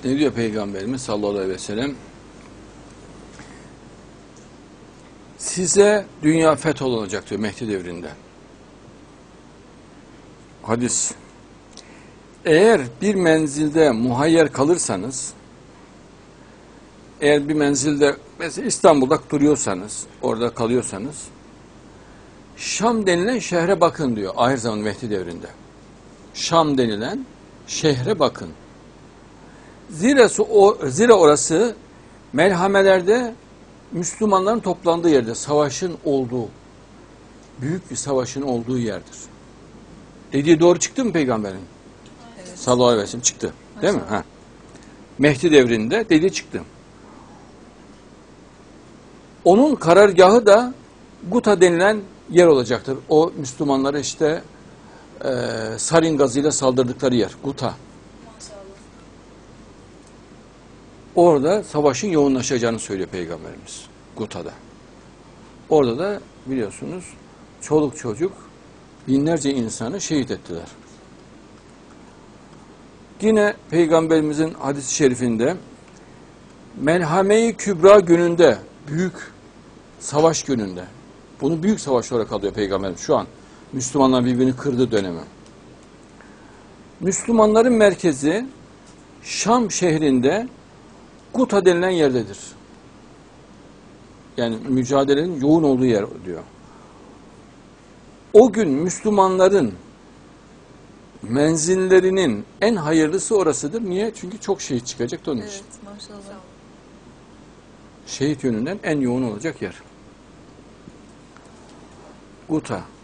Ne diyor Peygamberimiz sallallahu aleyhi ve sellem? Size dünya fetholunacak diyor Mehdi devrinde. Hadis. Eğer bir menzilde muhayyer kalırsanız, eğer bir menzilde mesela İstanbul'da duruyorsanız, orada kalıyorsanız, Şam denilen şehre bakın diyor ahir zaman Mehdi devrinde. Şam denilen şehre bakın. Zira orası melhamelerde Müslümanların toplandığı yerde, savaşın olduğu, büyük bir savaşın olduğu yerdir. Dediği doğru çıktı mı Peygamberin? Evet. Sallallahu aleyhi ve sellem çıktı. Değil mi? Ha. Mehdi devrinde dediği çıktı. Onun karargahı da Guta denilen yer olacaktır. O Müslümanlara işte sarin gazıyla saldırdıkları yer. Guta. Orada savaşın yoğunlaşacağını söylüyor Peygamberimiz. Guta'da. Orada da biliyorsunuz çoluk çocuk binlerce insanı şehit ettiler. Yine Peygamberimizin hadis-i şerifinde Melhame-i Kübra gününde, büyük savaş gününde, bunu büyük savaş olarak alıyor Peygamberimiz şu an. Müslümanlar birbirini kırdığı dönemi. Müslümanların merkezi Şam şehrinde Guta denilen yerdedir. Yani mücadelenin yoğun olduğu yer diyor. O gün Müslümanların menzillerinin en hayırlısı orasıdır. Niye? Çünkü çok şehit çıkacak da onun için. Evet, maşallah. Şehit yönünden en yoğun olacak yer. Guta.